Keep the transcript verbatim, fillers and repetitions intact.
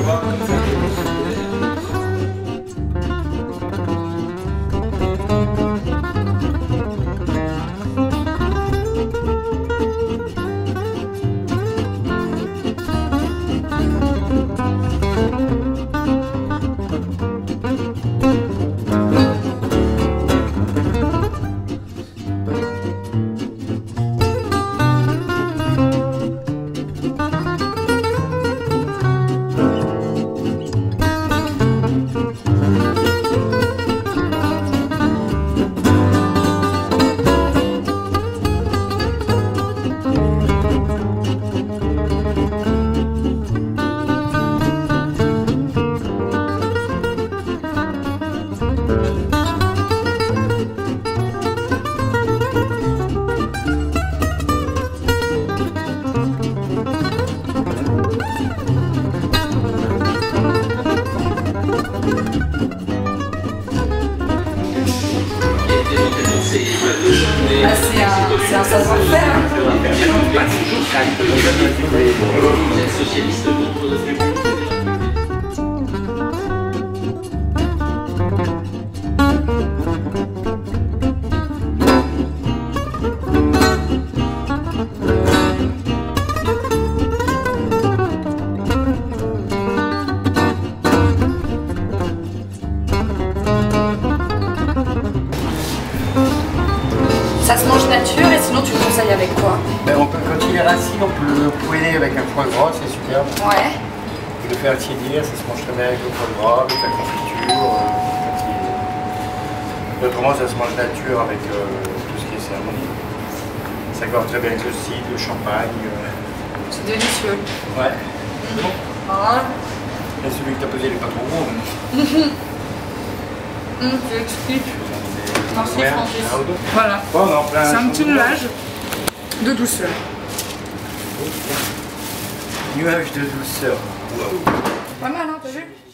Ah, c'est un, un savoir-faire. Ça se mange nature et sinon tu le conseilles avec quoi? Ben on peut, quand il est rassis, on peut le poêler avec un foie gras, c'est superbe. Ouais. Et le faire tiédir, ça se mange très bien avec le foie gras, avec la confiture. Euh, Autrement, ça se mange nature avec euh, tout ce qui est cérémonie. Ça corps très bien avec le cidre, le champagne. Euh... C'est délicieux. Ouais. Mmh. Bon. Ah. Et celui que tu as pesé, il n'est pas trop gros. Mais... mmh, tu expliques. Merci ouais, Francis. Voilà. Bon, c'est un petit nuage de douceur. Nuage de douceur. Wow. Pas mal, hein, t'as vu?